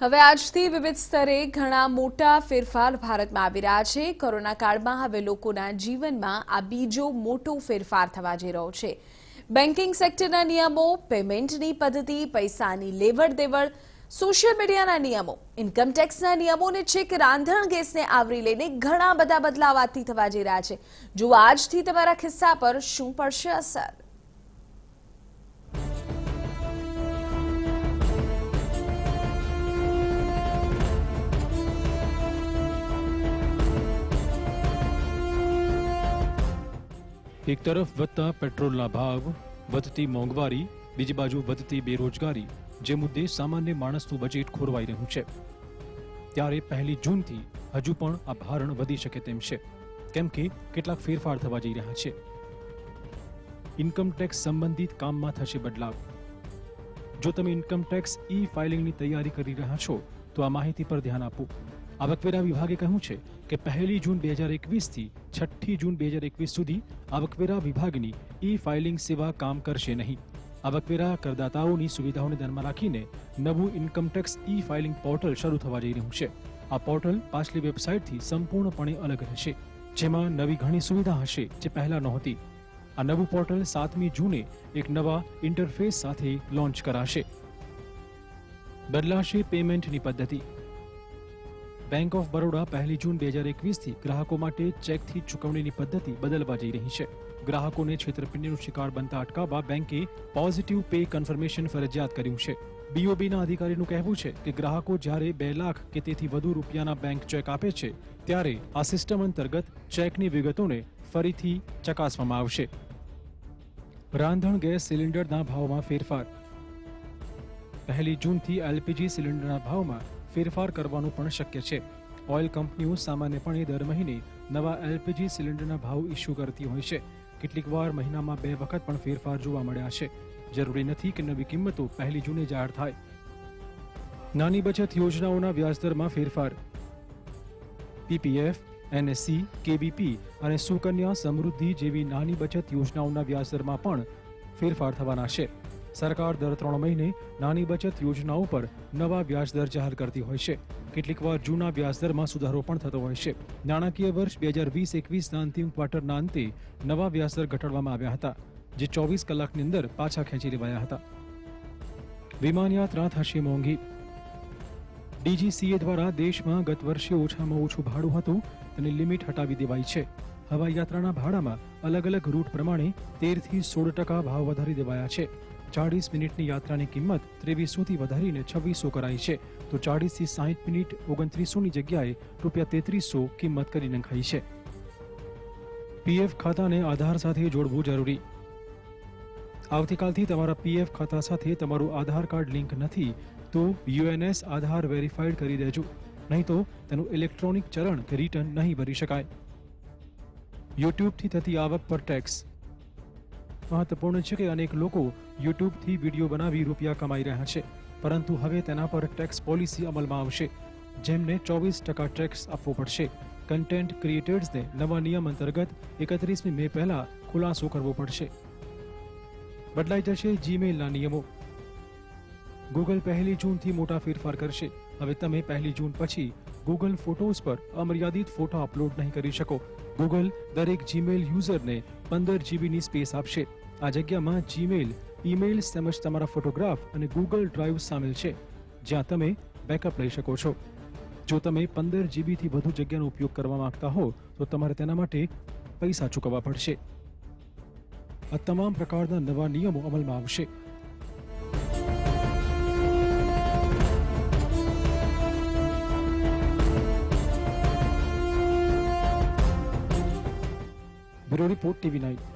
હવે આજથી વિવિધ સ્તરે ઘણા મોટા ફેરફાર ભારતમાં આવી રહ્યા છે। કોરોના કાળમાં હવે લોકોના જીવનમાં આ બીજો મોટો ફેરફાર થવા જઈ રહ્યો છે। બેન્કિંગ સેક્ટરના નિયમો, પેમેન્ટની પદ્ધતિ, પૈસાની લેવડ-દેવડ, સોશિયલ મીડિયાના નિયમો, ઇન્કમ ટેક્સના નિયમોને છેક રાંધણ ગેસને આવરી લઈને ઘણા બધા બદલાવ આજથી થવા જઈ રહ્યા છે। જો આજથી તમારા ખિસ્સા પર શું પડશે અસર? एक तरफ વધતા પેટ્રોલના ભાવ, વધતી મોંઘવારી, બીજી બાજુ વધતી બેરોજગારી જે મુદ્દે સામાન્ય માણસનું બજેટ ખોરવાઈ રહ્યું છે। ત્યારે 1 જૂનથી હજુ પણ આ ભારણ વધી શકે તેમ છે, કેમ કે કેટલાક ફેરફાર થવા જઈ રહ્યા છે। ઇન્કમ ટેક્સ સંબંધિત કામમાં થશે બદલાવ। જો તમે ઇન્કમ ટેક્સ ઈ-ફાઇલિંગની તૈયારી કરી રહ્યા છો તો આ માહિતી પર ધ્યાન આપો। આવકવેરા વિભાગે કહ્યું છે કે 1 જૂન 2021 થી 6 જૂન 2021 સુધી આવકવેરા વિભાગની ઈ-ફાઇલિંગ સેવા કામ કરશે નહીં। આવકવેરા કરદાતાઓની સુવિધાઓને ધ્યાનમાં રાખીને નવું ઇન્કમ ટેક્સ ઈ-ફાઇલિંગ પોર્ટલ શરૂ થવા જઈ રહ્યું છે। આ પોર્ટલ પાછલી વેબસાઇટથી સંપૂર્ણપણે અલગ રહેશે, જેમાં નવી ઘણી સુવિધા હશે જે પહેલા નહોતી। આ નવું પોર્ટલ 7મી જૂને એક નવા ઇન્ટરફેસ સાથે લોન્ચ કરાશે। બદલાશે પેમેન્ટની પદ્ધતિ। બેંક ઓફ બરોડા 1 જૂન 2021 થી ગ્રાહકો માટે ચેકથી ચૂકવણીની પદ્ધતિ બદલવા જઈ રહી છે। ગ્રાહકોને છેતરપિંડીનો શિકાર બનતા અટકાવવા બેંકે પોઝિટિવ પે કન્ફર્મેશન ફરજિયાત કર્યું છે। બીઓબીના અધિકારીનું કહેવું છે કે ગ્રાહકો જ્યારે 2 લાખ કે તેથી વધુ રૂપિયાના બેંક ચેક આપે છે ત્યારે આ સિસ્ટમ અંતર્ગત ચેકની વિગતોને ફરીથી ચકાસવામાં આવશે। રાંધણ ગેસ સિલિન્ડરના ભાવમાં ફેરફાર। 1 જૂનથી એલપીજી સિલિન્ડરના ભાવમાં ફેરફાર કરવાનું પણ શક્ય છે। ઓઇલ કંપનીઓ સામાન્યપણે દર મહિને નવા એલપીજી સિલિન્ડરના ભાવ ઇસ્યુ કરતી હોય છે। કેટલીકવાર મહિનામાં 2 વખત પણ ફેરફાર જોવા મળ્યા છે। જરૂરી નથી કે નવી કિંમતો 1 જૂને જાહેર થાય। નાની બચત યોજનાઓના વ્યાજદરમાં ફેરફાર। પીપીએફ, એનએસસી, કેવીપી અને સુકન્યા સમૃદ્ધિ જેવી નાની બચત યોજનાઓના વ્યાજદરમાં પણ ફેરફાર થવાના છે। સરકાર દર 3 મહિને નાની બચત યોજનાઓ પર નવા વ્યાજદર જાહેર કરતી હોય છે। કેટલીકવાર જૂના વ્યાજદરમાં સુધારો પણ થતો હોય છે। નાણાકીય વર્ષ 2020-21ના અંતિમ ક્વાર્ટરના અંતે નવા વ્યાજદર ઘટાડવામાં આવ્યા હતા, જે 24 કલાકની અંદર પાછા ખેંચી લેવાયા હતા। વિમાન યાત્રા થશે મોંઘી। ડીજીસીએ દ્વારા દેશમાં ગત વર્ષે ઓછામાં ઓછું ભાડું હતું તેની લિમિટ હટાવી દેવાઈ છે। હવાઈ યાત્રાના ભાડામાં અલગ અલગ રૂટ પ્રમાણે 13 થી 16% ભાવ વધારી દેવાયા છે। 40 મિનિટની યાત્રાની કિંમત 2300 થી વધારીને 2600 કરાઈ છે, તો 40 થી 60 મિનિટ 2900ની જગ્યાએ ₹3300 કિંમત કરી નખાઈ છે। પીએફ ખાતાને આધાર સાથે જોડવું જરૂરી। આવતીકાલથી તમારા પીએફ ખાતા સાથે તમારું આધાર કાર્ડ લિંક નથી તો યુએનએસ આધાર વેરીફાઈડ કરી દેજો, નહીં તો તેનું ઇલેક્ટ્રોનિક ચલણ કે રિટર્ન નહીં ભરી શકાય। યુટ્યુબથી થતી આવક પર ટેક્સ। મહત્વપૂર્ણ છે કે અનેક લોકો યુટ્યુબથી વિડીયો બનાવી રૂપિયા કમાઈ રહ્યા છે, પરંતુ હવે તેના પર ટેક્સ પોલિસી અમલમાં આવશે, જેમને 24% ટેક્સ આપવો પડશે। કન્ટેન્ટ ક્રિએટર્સને નવા નિયમ અંતર્ગત 31મી મે પહેલા ખુલાસો કરવો પડશે। બદલાઈ જશે જીમેલના નિયમો। ગૂગલ 1 જૂનથી મોટા ફેરફાર કરશે। હવે તમે 1 જૂન પછી ગૂગલ ફોટોઝ પર અમર્યાદિત ફોટા અપલોડ નહીં કરી શકો। ગૂગલ દરેક જીમેલ યુઝરને 15 જીબીની સ્પેસ આપશે। આ જગ્યામાં જીમેલ, ઈમેલ્સ તેમજ તમારા ફોટોગ્રાફ અને ગૂગલ ડ્રાઈવ સામેલ છે, જ્યાં તમે બેકઅપ લઈ શકો છો। જો તમે 15 જીબીથી વધુ જગ્યાનો ઉપયોગ કરવા માંગતા હો તો તમારે તેના માટે પૈસા ચૂકવવા પડશે। આ તમામ પ્રકારના નવા નિયમો અમલમાં આવશે। Bureau report TV9।